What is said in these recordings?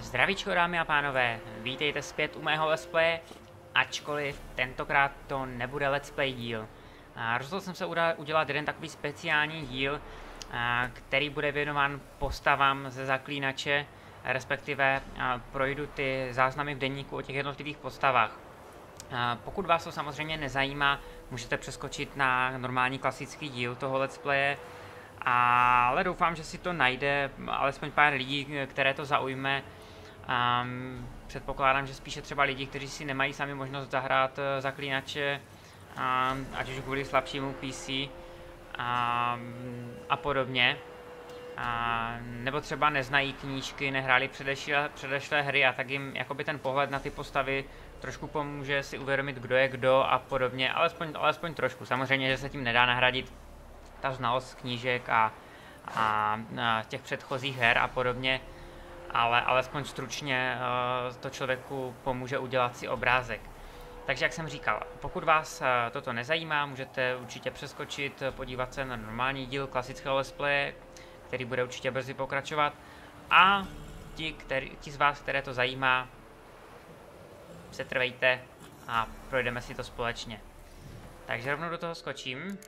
Zdravíčko dámy a pánové, vítejte zpět u mého let's playe, ačkoliv tentokrát to nebude let's play díl. Rozhodl jsem se udělat jeden takový speciální díl, který bude věnován postavám ze Zaklínače, respektive projdu ty záznamy v deníku o těch jednotlivých postavách. Pokud vás to samozřejmě nezajímá, můžete přeskočit na normální klasický díl toho let's playe, ale doufám, že si to najde alespoň pár lidí, které to zaujme. Předpokládám, že spíše třeba lidi, kteří si nemají sami možnost zahrát Zaklínače, ať už kvůli slabšímu PC a podobně. Nebo třeba neznají knížky, nehráli předešlé hry a tak jim jakoby ten pohled na ty postavy trošku pomůže si uvědomit, kdo je kdo a podobně, alespoň trošku. Samozřejmě, že se tím nedá nahradit ta znalost knížek a těch předchozích her a podobně, ale alespoň stručně to člověku pomůže udělat si obrázek. Takže jak jsem říkal, pokud vás toto nezajímá, můžete určitě přeskočit, podívat se na normální díl klasického let's playe, který bude určitě brzy pokračovat, a ti z vás, které to zajímá, setrvejte a projdeme si to společně. Takže rovnou do toho skočím.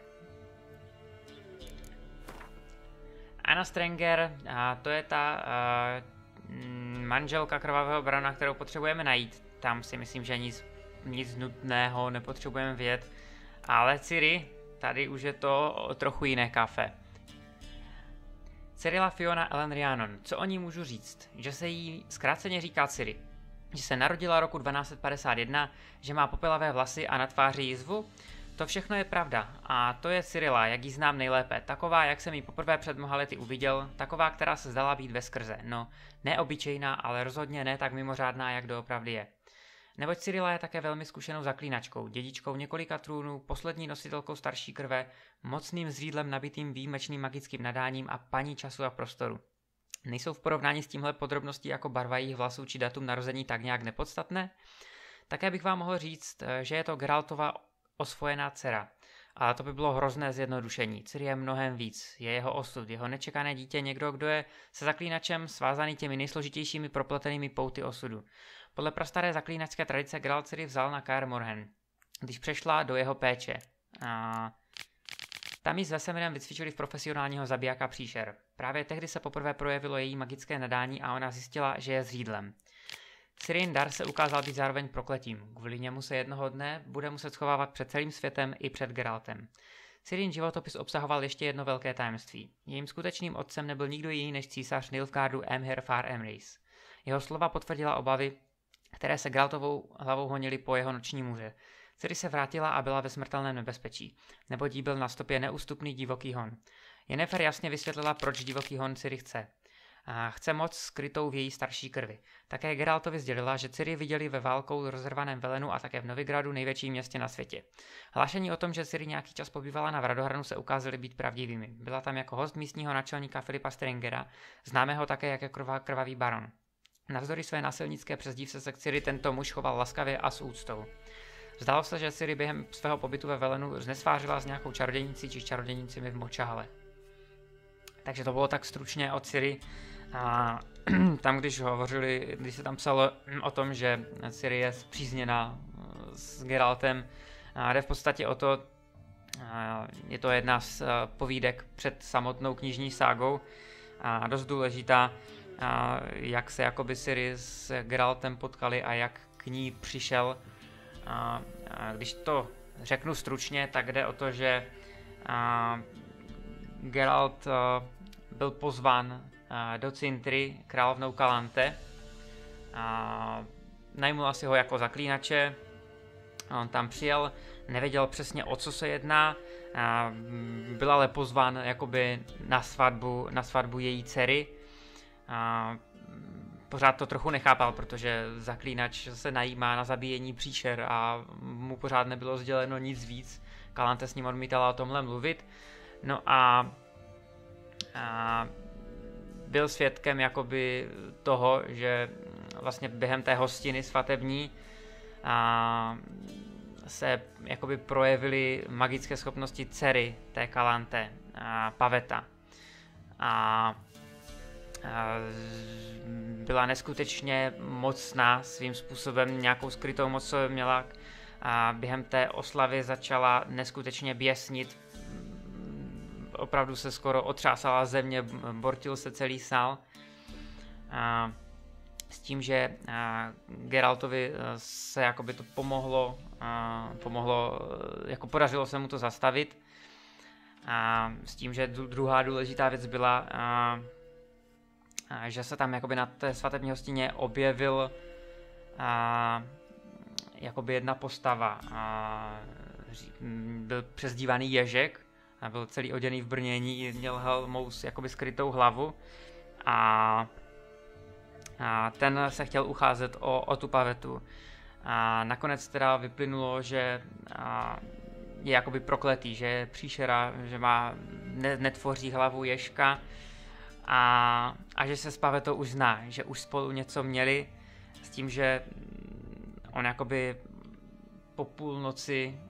Anna Strenger, to je ta manželka krvavého barona, kterou potřebujeme najít. Tam si myslím, že nic nutného nepotřebujeme vědět. Ale Ciri, tady už je to trochu jiné kafe. Cyrilla Fiona Ellen Rhiannon, co o ní můžu říct? Že se jí zkráceně říká Ciri. Že se narodila roku 1251, že má popilavé vlasy a na tváři jizvu? To všechno je pravda a to je Cyrilla, jak ji znám nejlépe. Taková, jak jsem ji poprvé před mnoha lety uviděl, taková, která se zdala být veskrze. No, neobyčejná, ale rozhodně ne tak mimořádná, jak doopravdy je. Neboť Cyrilla je také velmi zkušenou zaklínačkou, dědičkou několika trůnů, poslední nositelkou starší krve, mocným zřídlem nabitým výjimečným magickým nadáním a paní času a prostoru. Nejsou v porovnání s tímhle podrobností jako barva jejich vlasů či datum narození tak nějak nepodstatné? Také bych vám mohl říct, že je to Geraltova osvojená dcera. Ale to by bylo hrozné zjednodušení. Ciri je mnohem víc. Je jeho osud, jeho nečekané dítě, někdo, kdo je se zaklínačem svázaný těmi nejsložitějšími propletenými pouty osudu. Podle prastaré zaklínačské tradice Geralt Ciri vzal na Kaer Morhen, když přešla do jeho péče. Tam ji s Vesemirem vycvičili v profesionálního zabijáka příšer. Právě tehdy se poprvé projevilo její magické nadání a ona zjistila, že je zřídlem. Cirin dar se ukázal být zároveň prokletím. Kvůli němu se jednoho dne bude muset schovávat před celým světem i před Geraltem. Cirin životopis obsahoval ještě jedno velké tajemství. Jejím skutečným otcem nebyl nikdo jiný než císař Nilfgaardu Emhyr Far Emrys. Jeho slova potvrdila obavy, které se Geraltovou hlavou honily po jeho noční můře. Ciri se vrátila a byla ve smrtelném nebezpečí, neboť jí byl na stopě neústupný divoký hon. Yennefer jasně vysvětlila, proč divoký hon Ciri chce. Chce moc skrytou v její starší krvi. Také Geraltovi sdělila, že Ciri viděli ve válkou rozrvaném Velenu a také v Novigradu, největším městě na světě. Hlášení o tom, že Ciri nějaký čas pobývala na Vradohranu, se ukázaly být pravdivými. Byla tam jako host místního náčelníka Filipa Strangera, známého také jako krvavý baron. Navzdory své násilnické přezdívce se k Ciri tento muž choval laskavě a s úctou. Zdálo se, že Ciri během svého pobytu ve Velenu znesvářila s nějakou čarodějnicí či čarodějnicemi v Močále. Takže to bylo tak stručně o Ciri. A tam, když se tam psalo o tom, že Ciri je spřízněná s Geraltem, jde v podstatě o to, je to jedna z povídek před samotnou knižní ságou, dost důležitá, jak se jakoby Ciri s Geraltem potkali a jak k ní přišel. Když to řeknu stručně, tak jde o to, že Geralt byl pozván do Cintry královnou Kalante. Najmula si ho jako zaklínače. On tam přijel, nevěděl přesně, o co se jedná. Byl ale pozván jakoby na svatbu její dcery. Pořád to trochu nechápal, protože zaklínač se najímá na zabíjení příšer a mu pořád nebylo sděleno nic víc. Kalante s ním odmítala o tomhle mluvit. No a byl svědkem jakoby toho, že vlastně během té hostiny svatební se jakoby projevily magické schopnosti dcery té Kalante, Paveta. byla neskutečně mocná svým způsobem, nějakou skrytou moc měla a během té oslavy začala neskutečně běsnit. Opravdu se skoro otřásala země, bortil se celý sál. S tím, že Geraltovi se jakoby to pomohlo, jako podařilo se mu to zastavit. S tím, že druhá důležitá věc byla, že se tam jakoby na té svatební hostině objevil jakoby jedna postava. Byl přezdívaný Ježek, byl celý oděný v brnění, měl helmous jakoby skrytou hlavu a ten se chtěl ucházet o tu pavetu. A nakonec teda vyplynulo, že je jakoby prokletý, že je příšera, že netvoří hlavu Ježka a že se s pavetou už zná, že už spolu něco měli, s tím, že on jakoby po půlnoci,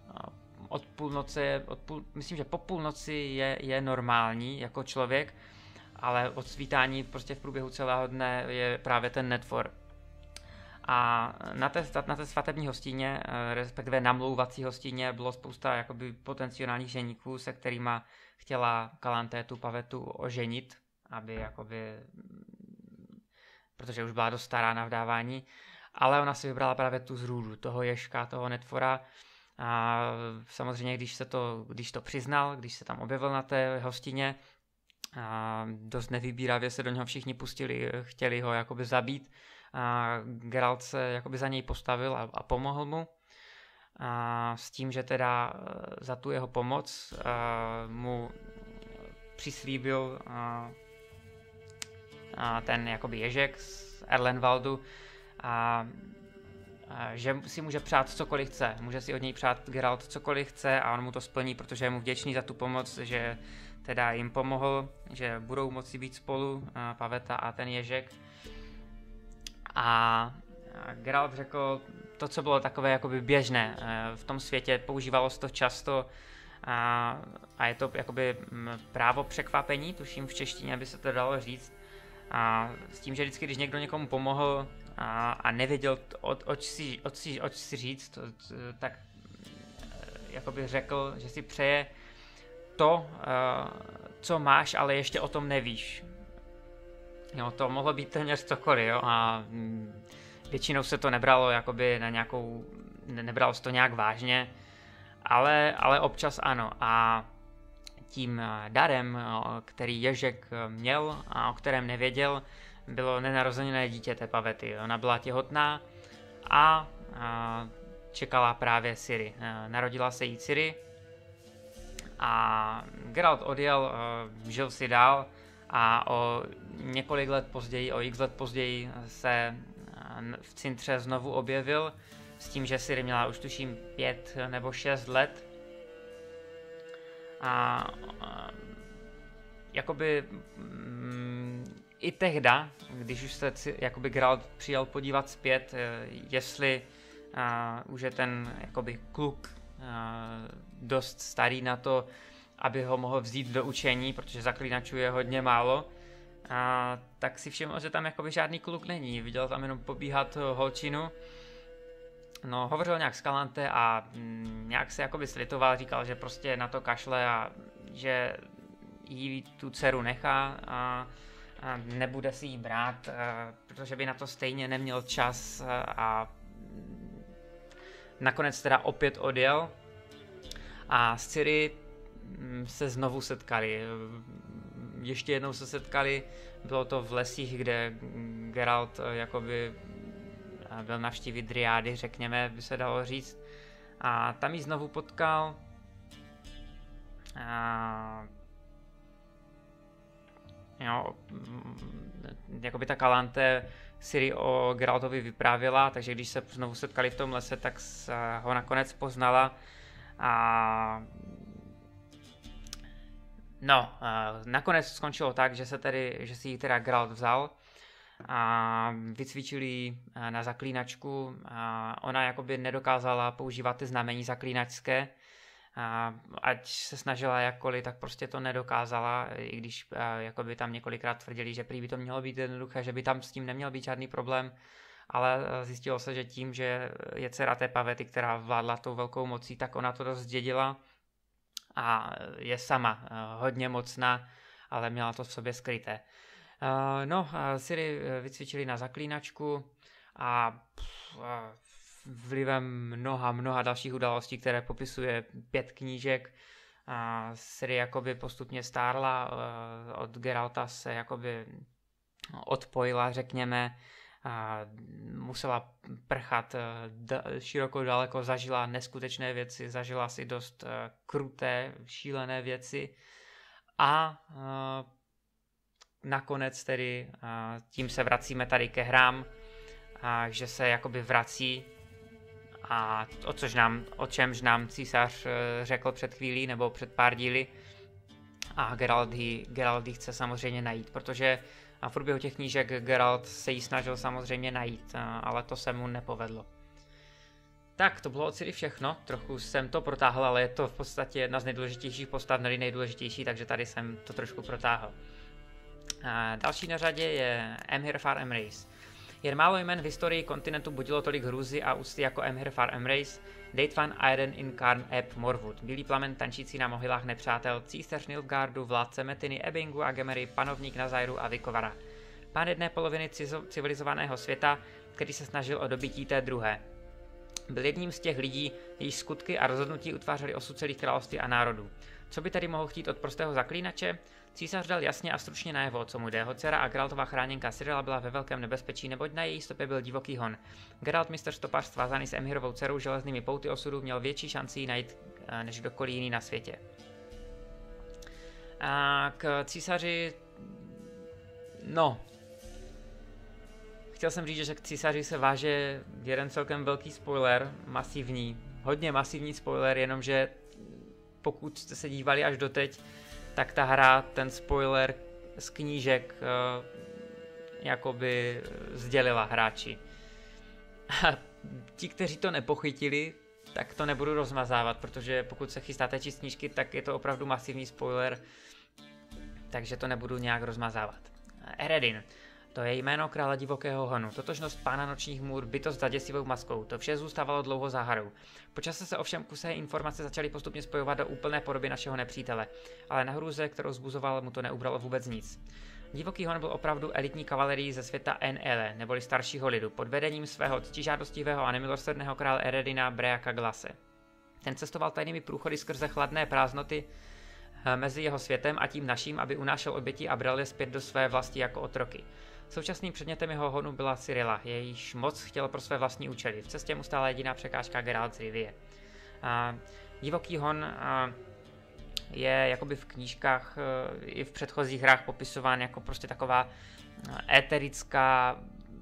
myslím, že po půlnoci je normální jako člověk, ale od svítání prostě v průběhu celého dne je právě ten netvor. A na té svatební hostině, respektive namlouvací hostině, bylo spousta jakoby potenciálních ženíků, se kterýma chtěla Calanthe tu pavetu oženit, aby jakoby, protože už byla dost stará na vdávání, ale ona si vybrala právě tu zrůdu, toho Ježka, toho netvora. A samozřejmě, když to přiznal, když se tam objevil na té hostině, dost nevybíravě se do něho všichni pustili, chtěli ho jakoby zabít. Geralt se jakoby za něj postavil a pomohl mu. S tím, že teda za tu jeho pomoc mu přislíbil ten jakoby Ježek z Erlenwaldu, že si může přát cokoliv chce. Může si od něj přát Geralt cokoliv chce a on mu to splní, protože je mu vděčný za tu pomoc, že teda jim pomohl, že budou moci být spolu, paveta a ten Ježek. A Geralt řekl to, co bylo takové jakoby běžné. V tom světě používalo se to často a je to jakoby právo překvapení, tuším v češtině by se to dalo říct. A s tím, že vždycky, když někdo někomu pomohl a nevěděl, oč si říct, tak jakoby řekl, že si přeje to, co máš, ale ještě o tom nevíš. Jo, to mohlo být téměř cokoliv, jo, a většinou se to nebralo jakoby na nějakou, nebralo se to nějak vážně, ale občas ano. A tím darem, který Ježek měl a o kterém nevěděl, bylo nenarozené dítě té pavety. Ona byla těhotná a čekala právě Ciri. Narodila se jí Ciri a Geralt odjel, žil si dál a o několik let později, o x let později se v Cintře znovu objevil s tím, že Ciri měla už tuším 5 nebo 6 let. A jakoby i tehda, když už se jakoby Geralt přijel podívat zpět, jestli už je ten jakoby kluk dost starý na to, aby ho mohl vzít do učení, protože zaklínačů je hodně málo, tak si všiml, že tam jakoby žádný kluk není. Viděl tam jenom pobíhat holčinu. No, hovořil nějak s Calanthe a nějak se jakoby slitoval, říkal, že prostě na to kašle a že jí tu dceru nechá a nebude si jí brát, protože by na to stejně neměl čas a nakonec teda opět odjel a s Ciri se znovu setkali. Ještě jednou se setkali, bylo to v lesích, kde Geralt jakoby byl navštívit Dryády, řekněme, by se dalo říct. A tam ji znovu potkal. Jakoby ta Calanthe Ciri o Geraltovi vyprávěla, takže když se znovu setkali v tom lese, tak ho nakonec poznala. Nakonec skončilo tak, že si ji teda Geralt vzal a vycvičili na zaklínačku. Ona jakoby nedokázala používat ty znamení zaklínačské, Ať se snažila jakkoliv, tak prostě to nedokázala, i když jakoby tam několikrát tvrdili, že prý by to mělo být jednoduché, že by tam s tím neměl být žádný problém, ale zjistilo se, že tím, že je dcera té Pavety, která vládla tou velkou mocí, tak ona to dost zdědila a je sama hodně mocná, ale měla to v sobě skryté. Ciri vycvičili na zaklínačku a vlivem mnoha dalších událostí, které popisuje 5 knížek, Ciri jakoby postupně stárla, od Geralta se jakoby odpojila, řekněme, musela prchat široko daleko, zažila neskutečné věci, zažila si dost kruté, šílené věci a nakonec tedy tím se vracíme tady ke hrám, že se jakoby vrací a o čemž nám císař řekl před chvílí nebo před pár díly a Geralt ji chce samozřejmě najít, protože v průběhu těch knížek Geralt se jí snažil samozřejmě najít, ale to se mu nepovedlo. Tak, to bylo od Ciri všechno, trochu jsem to protáhl, ale je to v podstatě jedna z nejdůležitějších postav, nejdůležitější, takže tady jsem to trošku protáhl. Další na řadě je Emhyr Far Emrys. Jen málo jmen v historii kontinentu budilo tolik hrůzy a úcty jako Emhyr Far Emrys, Deithvan Aedan Incarn Eb Morwood, bílý plamen tančící na mohylách nepřátel, císař Nilfgaardu, vládce Metiny, Ebbingu a Gemery, panovník Nazairu a Vykovara. Pán jedné poloviny civilizovaného světa, který se snažil o dobytí té druhé. Byl jedním z těch lidí, jejichž skutky a rozhodnutí utvářely osud celých království a národů. Co by tedy mohl chtít od prostého zaklínače? Císař dal jasně a stručně najevo, co mu jde. Jeho dcera a Geraltova chráněnka Cyrilla byla ve velkém nebezpečí, neboť na její stopě byl divoký hon. Geralt, mistr stopař svázaný s Emhyrovou dcerou železnými pouty osudu, měl větší šanci ji najít než kdokoliv jiný na světě. A k císaři... Chtěl jsem říct, že k císaři se váže jeden celkem velký spoiler, hodně masivní spoiler, jenomže pokud jste se dívali až doteď, tak ta hra ten spoiler z knížek jakoby sdělila hráči. A ti, kteří to nepochytili, tak to nebudu rozmazávat, protože pokud se chystáte číst knížky, tak je to opravdu masivní spoiler, takže to nebudu nějak rozmazávat. Eredin. To je jméno krále divokého honu, totožnost pána nočních můr, bytost za děsivou maskou, to vše zůstávalo dlouho záhadou. Po čase se ovšem kusé informace začaly postupně spojovat do úplné podoby našeho nepřítele, ale na hrůze, kterou zbuzoval, mu to neubralo vůbec nic. Divoký hon byl opravdu elitní kavalerií ze světa N.L., neboli staršího lidu, pod vedením svého ctižádostivého a nemilosrdného krále Eredina Breaka Glase. Ten cestoval tajnými průchody skrze chladné prázdnoty mezi jeho světem a tím naším, aby unášel oběti a bral je zpět do své vlasti jako otroky. Současným předmětem jeho honu byla Cyrilla, jejíž moc chtěl pro své vlastní účely. V cestě mu stála jediná překážka Geralt z Rivie. Divoký hon je jakoby v knížkách i v předchozích hrách popisován jako prostě taková éterická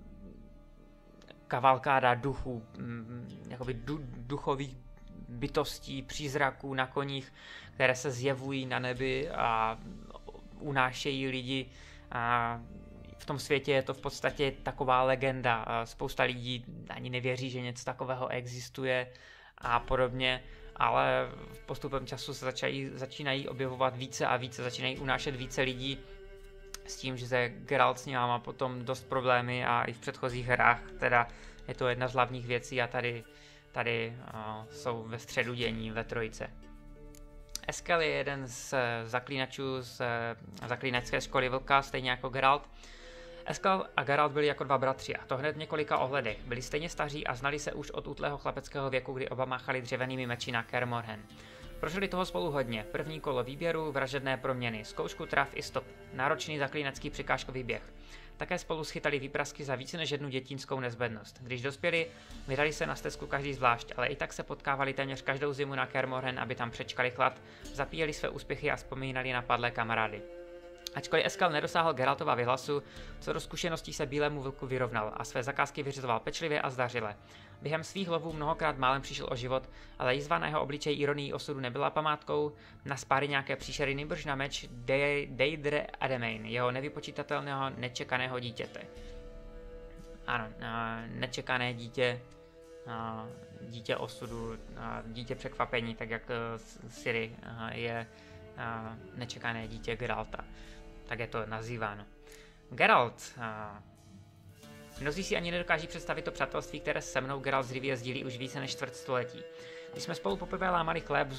kavalkáda duchů, jakoby duchových bytostí, přízraků na koních, které se zjevují na nebi a unášejí lidi. V tom světě je to v podstatě taková legenda. Spousta lidí ani nevěří, že něco takového existuje a podobně, ale v postupem času se začínají objevovat více a více, začínají unášet více lidí s tím, že Geralt s ním má potom dost problémy a i v předchozích hrách, teda je to jedna z hlavních věcí a tady jsou ve středu dění ve trojice. Eskel je jeden z zaklínačů z zaklínačské školy Vlka, stejně jako Geralt. Eskel a Geralt byli jako dva bratři, a to hned v několika ohledech. Byli stejně staří a znali se už od útlého chlapeckého věku, kdy oba máchali dřevěnými meči na Kaer Morhen. Prožili toho spolu hodně. První kolo výběru, vražedné proměny, zkoušku trav i stop, náročný zaklínačský překážkový běh. Také spolu schytali výprasky za více než jednu dětinskou nezbednost. Když dospěli, vydali se na stezku každý zvlášť, ale i tak se potkávali téměř každou zimu na Kaer Morhen, aby tam přečkali chlad, zapíjeli své úspěchy a vzpomínali na padlé kamarády. Ačkoliv Eskel nedosáhl Geraltova vyhlasu, co do zkušeností se bílému vlku vyrovnal a své zakázky vyřizoval pečlivě a zdařile. Během svých lovů mnohokrát málem přišel o život, ale jízva na jeho obličeji ironií osudu nebyla památkou na spáry nějaké příšery, nýbrž na meč Deidre Ademain, jeho nevypočítatelného nečekaného dítěte. Ano, nečekané dítě dítě osudu, dítě překvapení, tak jak Ciri je nečekané dítě Geralta. Tak je to nazýváno. Geralt. Mnozí si ani nedokáží představit to přátelství, které se mnou Geralt z Rivie sdílí už více než čtvrtstoletí. Když jsme spolu poprvé lámali chléb,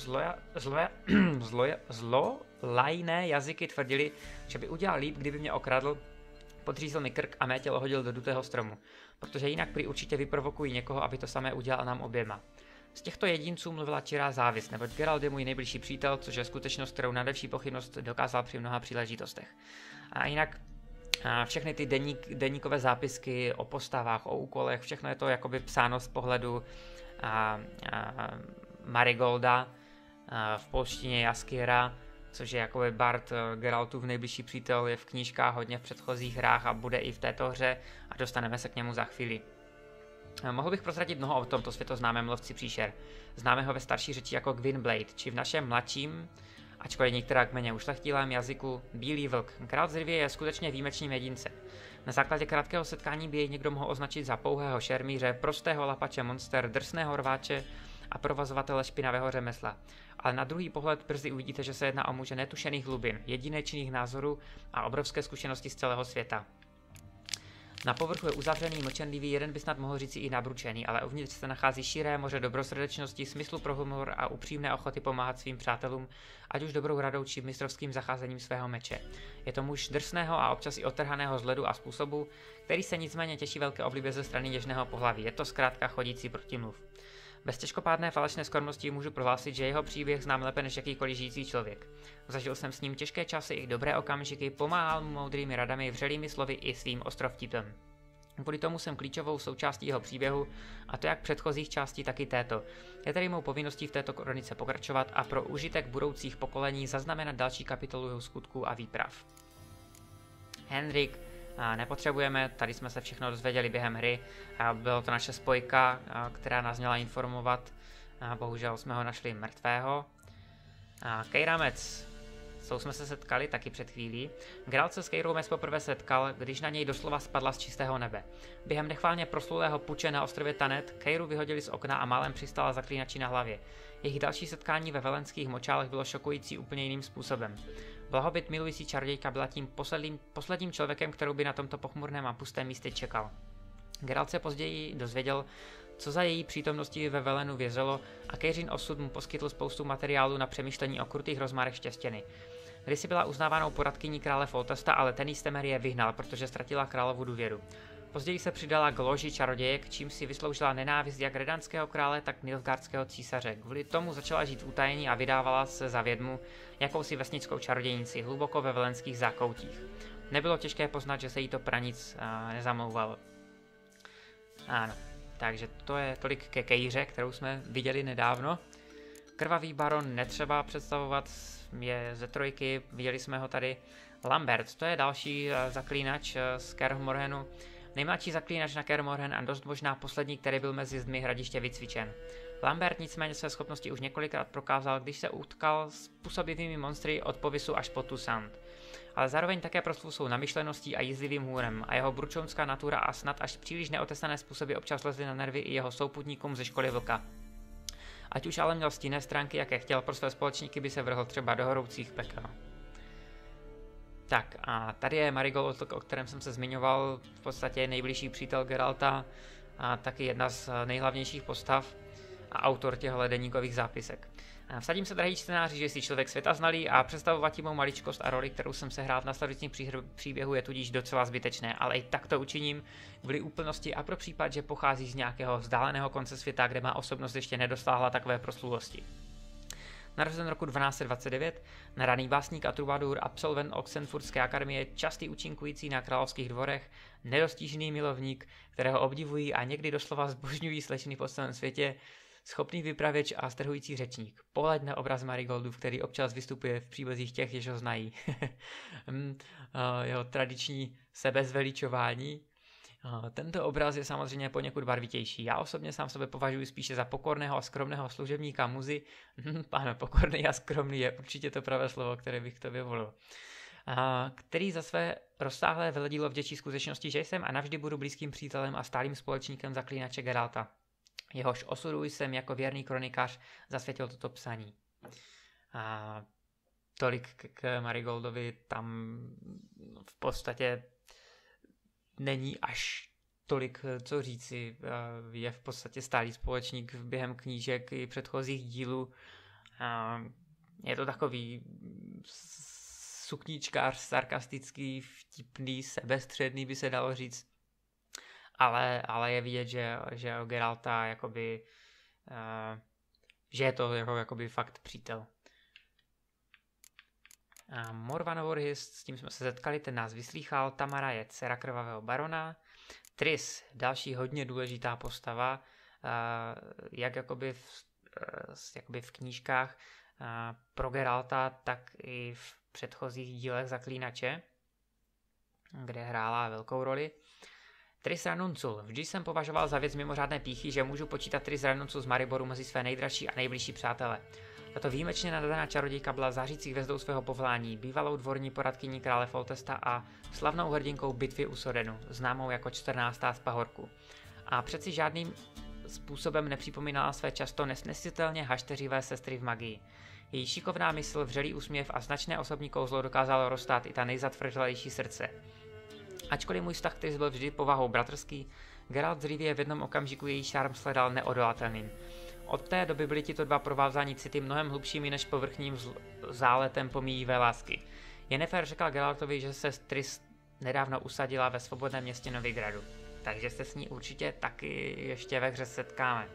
zlolajné jazyky tvrdili, že by udělal líp, kdyby mě okradl, podřízl mi krk a mé tělo hodil do dutého stromu, protože jinak prý určitě vyprovokují někoho, aby to samé udělal nám oběma. Z těchto jedinců mluvila čirá závist, neboť Geralt je můj nejbližší přítel, což je skutečnost, kterou na největší pochybnost dokázal při mnoha příležitostech. A jinak všechny ty deníkové zápisky o postavách, o úkolech, všechno je to jakoby psáno z pohledu Marigolda, v polštině Jaskiera, což je jakoby Bard, Geraltův nejbližší přítel, je v knížkách, hodně v předchozích hrách a bude i v této hře a dostaneme se k němu za chvíli. Mohl bych prozradit mnoho o tomto světoznámém lovci příšer. Známe ho ve starší řeči jako Gwynblade, či v našem mladším, ačkoliv některá kmeně ušlechtilém jazyku, Bílý vlk. Geralt z Rivie je skutečně výjimečným jedincem. Na základě krátkého setkání by jej někdo mohl označit za pouhého šermíře, prostého lapače monster, drsného rváče a provozovatele špinavého řemesla. Ale na druhý pohled brzy uvidíte, že se jedná o muže netušených hlubin, jedinečných názorů a obrovské zkušenosti z celého světa. Na povrchu je uzavřený, mlčenlivý, jeden by snad mohl říci i nabručený, ale uvnitř se nachází širé moře dobrosrdečnosti, smyslu pro humor a upřímné ochoty pomáhat svým přátelům, ať už dobrou radou či mistrovským zacházením svého meče. Je to muž drsného a občas i otrhaného vzhledu a způsobu, který se nicméně těší velké oblibě ze strany něžného pohlaví. Je to zkrátka chodící protimluv. Bez těžkopádné falešné skromnosti můžu prohlásit, že jeho příběh znám lépe než jakýkoliv žijící člověk. Zažil jsem s ním těžké časy i dobré okamžiky, pomáhal mu moudrými radami, vřelými slovy i svým ostrovtipem. Kvůli tomu jsem klíčovou součástí jeho příběhu, a to jak předchozích částí, tak i této. Je tedy mou povinností v této kronice pokračovat a pro užitek budoucích pokolení zaznamenat další kapitolu jeho skutků a výprav. Henrik nepotřebujeme, tady jsme se všechno dozvěděli během hry, bylo to naše spojka, která nás měla informovat, bohužel jsme ho našli mrtvého. Kejramec, s tou jsme se setkali taky před chvílí. Geralt se s Keirou Mec poprvé setkal, když na něj doslova spadla z čistého nebe. Během nechválně proslulého puče na ostrově Tanet Keiru vyhodili z okna a málem přistala zaklínači na hlavě. Jejich další setkání ve velenských močálech bylo šokující úplně jiným způsobem. Blahobyt milující čarodějka byla tím posledním člověkem, kterou by na tomto pochmurném a pustém místě čekal. Geralt se později dozvěděl, co za její přítomnosti ve Velenu vězelo, a Keiřin osud mu poskytl spoustu materiálu na přemýšlení o krutých rozmárech štěstěny. Kdysi byla uznávanou poradkyní krále Foltesta, ale ten jí z Temerie vyhnal, protože ztratila královu důvěru. Později se přidala k loži čarodějek, čím si vysloužila nenávist jak redanského krále, tak nilfgaardského císaře. Kvůli tomu začala žít v utajení a vydávala se za vědmu, jakousi vesnickou čarodějnici, hluboko ve velenských zákoutích. Nebylo těžké poznat, že se jí to pranic nezamlouvalo. Ano, takže to je tolik ke Keiře, kterou jsme viděli nedávno. Krvavý baron netřeba představovat, je ze trojky, viděli jsme ho tady. Lambert, to je další zaklínač z Kaer Morhenu. Nejmladší zaklínač na Kaer Morhen a dost možná poslední, který byl mezi zdmi hradiště vycvičen. Lambert nicméně své schopnosti už několikrát prokázal, když se utkal s působivými monstry od Povisu až po Tusant. Ale zároveň také proslul svou namyšleností a jízlivým hůrem a jeho bručonská natura a snad až příliš neotesané způsoby občas lezly na nervy i jeho souputníkům ze školy vlka. Ať už ale měl stinné stránky, jaké chtěl, pro své společníky by se vrhl třeba do horoucích pekel. Tak a tady je Marigold, o kterém jsem se zmiňoval, v podstatě nejbližší přítel Geralta a taky jedna z nejhlavnějších postav a autor těchto deníkových zápisek. Vsadím se, drahý čtenáři, že jsi člověk světa znalý a představovat ti mou maličkost a roli, kterou jsem sehrál v následujícím příběhu, je tudíž docela zbytečné, ale i tak to učiním kvůli úplnosti a pro případ, že pochází z nějakého vzdáleného konce světa, kde má osobnost ještě nedostáhla takové proslulosti. Narozen roku 1229, nadaný básník a trubadur, absolvent Oxenfurtské akademie, častý účinkující na královských dvorech, nedostižný milovník, kterého obdivují a někdy doslova zbožňují slečny po celém světě, schopný vypravěč a strhující řečník. Pohled na obraz Marigoldův, který občas vystupuje v příbězích těch, jež ho znají. Jeho tradiční sebezveličování. Tento obraz je samozřejmě poněkud barvitější. Já osobně sám sebe považuji spíše za pokorného a skromného služebníka muzy. Ano, pokorný a skromný je určitě to pravé slovo, které bych to vyvolil. Který za své rozsáhlé veledílo vděčí skutečnosti, že jsem a navždy budu blízkým přítelem a stálým společníkem zaklínače Geralta. Jehož osudu jsem jako věrný kronikář zasvětil toto psaní. A tolik k Marigoldovi, tam v podstatě není až tolik co říci. Je v podstatě stálý společník během knížek i předchozích dílů. Je to takový sukníčkář, sarkastický, vtipný, sebestředný by se dalo říct. Ale je vidět, že o Geralta jakoby, že je to jakoby fakt přítel. Morvan Vorhis, s tím jsme se setkali, ten nás vyslýchal. Tamara je dcera krvavého barona. Tris, další hodně důležitá postava, jak jakoby v knížkách pro Geralta, tak i v předchozích dílech Zaklínače, kde hrála velkou roli. Tris Ranuncul. Vždy jsem považoval za věc mimořádné pýchy, že můžu počítat Tris Ranuncul z Mariboru mezi své nejdražší a nejbližší přátele. Tato výjimečně nadaná čarodějka byla zářící hvězdou svého povolání, bývalou dvorní poradkyní krále Foltesta a slavnou hrdinkou bitvy u Sodenu, známou jako 14. z Pahorku. A přeci žádným způsobem nepřipomínala své často nesnesitelně hašteřivé sestry v magii. Její šikovná mysl, vřelý úsměv a značné osobní kouzlo dokázalo roztát i ta nejzatvrzelejší srdce. Ačkoliv můj vztah Tris byl vždy povahou bratrský, Geralt z Rivie v jednom okamžiku její šarm shledal neodolatelným. Od té doby byly tito dva provázání city mnohem hlubšími než povrchním záletem pomíjivé lásky. Yennefer řekla Geraltovi, že se Tris nedávno usadila ve svobodném městě Novigradu, takže se s ní určitě taky ještě ve hře setkáme.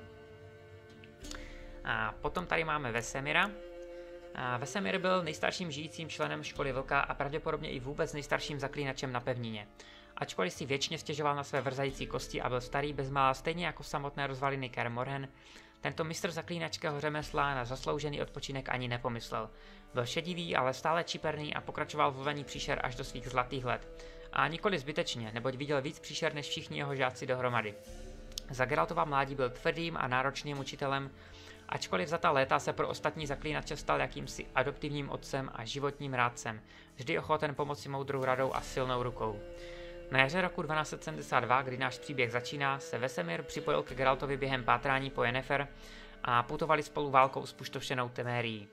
A potom tady máme Vesemira. Vesemir byl nejstarším žijícím členem školy vlka a pravděpodobně i vůbec nejstarším zaklínačem na pevnině. Ačkoliv si věčně stěžoval na své vrzající kosti a byl starý bezmála stejně jako samotné rozvaliny Kaer Morhen, tento mistr zaklínačského řemesla na zasloužený odpočinek ani nepomyslel. Byl šedivý, ale stále čiperný a pokračoval v lovení příšer až do svých zlatých let. A nikoli zbytečně, neboť viděl víc příšer než všichni jeho žáci dohromady. Za Geraltova mládí byl tvrdým a náročným učitelem, ačkoliv za ta léta se pro ostatní zaklínače stal jakýmsi adoptivním otcem a životním rádcem, vždy ochoten pomoci moudrou radou a silnou rukou. Na jaře roku 1272, kdy náš příběh začíná, se Vesemir připojil ke Geraltovi během pátrání po Yennefer a putovali spolu válkou spustošenou Temérií.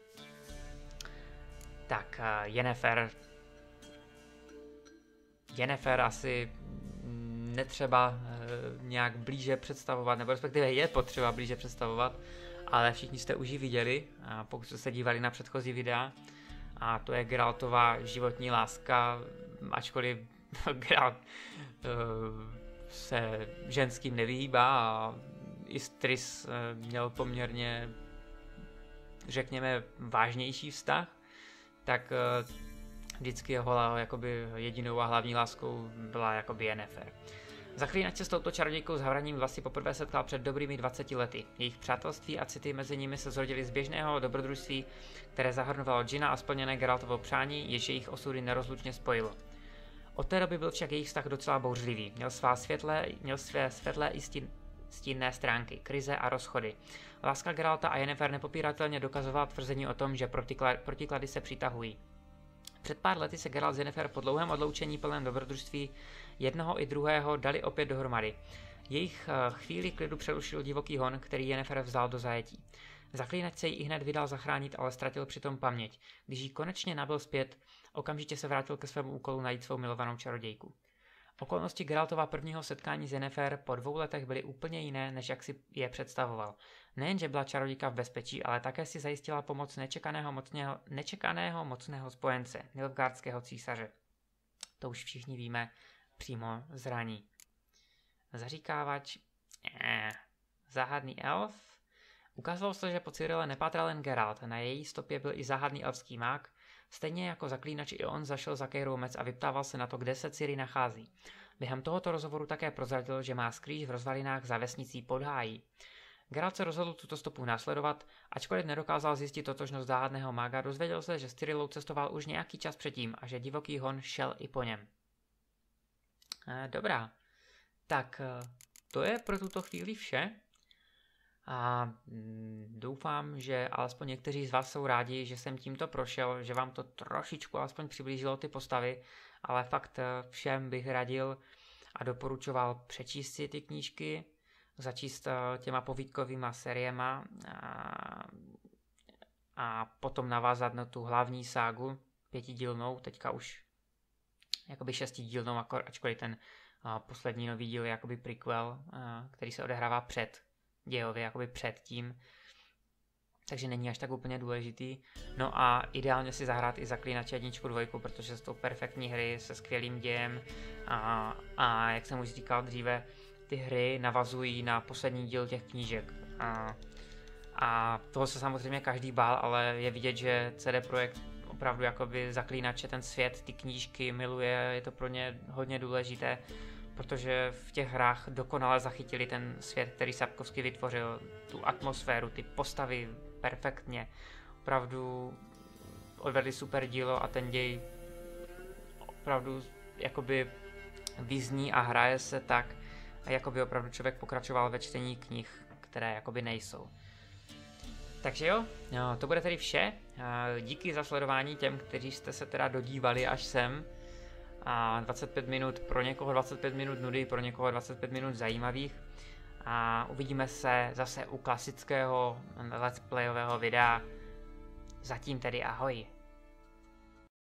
Tak, Yennefer asi netřeba nějak blíže představovat, nebo respektive je potřeba blíže představovat, ale všichni jste už ji viděli, pokud jste se dívali na předchozí videa, a to je Geraltova životní láska, ačkoliv Geralt se ženským nevyhýbá a i Tris měl poměrně, řekněme, vážnější vztah, tak vždycky jeho jakoby jedinou a hlavní láskou byla jakoby Yennefer. Zaklínač se s touto čarodějkou s havraním vlasy poprvé setkal před dobrými 20 lety. Jejich přátelství a city mezi nimi se zrodily z běžného dobrodružství, které zahrnovalo Džina a splněné Geraltovo přání, jež jejich osudy nerozlučně spojilo. Od té doby byl však jejich vztah docela bouřlivý. Měl své světlé i stínné stránky, krize a rozchody. Láska Geralta a Yennefer nepopíratelně dokazovala tvrzení o tom, že protiklady se přitahují. Před pár lety se Geralt z Yennefer po dlouhém odloučení plném dobrodružství jednoho i druhého dali opět dohromady. Jejich chvíli klidu přerušil divoký hon, který Yennefer vzal do zajetí. Zaklínač se jí ihned vydal zachránit, ale ztratil přitom paměť. Když ji konečně nabyl zpět, okamžitě se vrátil ke svému úkolu najít svou milovanou čarodějku. Okolnosti Geraltova prvního setkání s Yennefer po 2 letech byly úplně jiné, než jak si je představoval. Nejenže byla čarodějka v bezpečí, ale také si zajistila pomoc nečekaného mocného spojence, Nilfgaardského císaře. To už všichni víme přímo z raní. Zaříkávač, záhadný elf. Ukázalo se, že po Cyrille nepátral jen Geralt, na její stopě byl i záhadný elfský mák. Stejně jako zaklínač i on zašel za Kejroumec a vyptával se na to, kde se Ciri nachází. Během tohoto rozhovoru také prozradil, že má skrýš v rozvalinách za vesnicí Podhájí. Geralt se rozhodl tuto stopu následovat, ačkoliv nedokázal zjistit totožnost záhadného mága, dozvěděl se, že s Cyrillou cestoval už nějaký čas předtím a že divoký hon šel i po něm. Dobrá, tak to je pro tuto chvíli vše. A doufám, že alespoň někteří z vás jsou rádi, že jsem tímto prošel, že vám to trošičku alespoň přiblížilo ty postavy, ale fakt všem bych radil a doporučoval přečíst si ty knížky, začíst těma povídkovýma sériema a potom navázat na tu hlavní ságu 5dílnou, teďka už jakoby 6dílnou, ačkoliv ten poslední nový díl je jakoby prequel, který se odehrává dějově, jakoby před tím, takže není až tak úplně důležitý. No a ideálně si zahrát i Zaklínače 1, 2, protože jsou perfektní hry se skvělým dějem a jak jsem už říkal dříve, ty hry navazují na poslední díl těch knížek. A toho se samozřejmě každý bál, ale je vidět, že CD Projekt opravdu jakoby Zaklínače, ten svět, ty knížky miluje, je to pro ně hodně důležité, protože v těch hrách dokonale zachytili ten svět, který Sapkowski vytvořil, tu atmosféru, ty postavy perfektně. Opravdu odvedli super dílo a ten děj opravdu jakoby vyzní a hraje se tak, jakoby opravdu člověk pokračoval ve čtení knih, které jakoby nejsou. Takže jo, to bude tedy vše. Díky za sledování těm, kteří jste se teda dodívali až sem. 25 minut pro někoho, 25 minut nudy, pro někoho 25 minut zajímavých. A uvidíme se zase u klasického let's playového videa. Zatím tedy ahoj.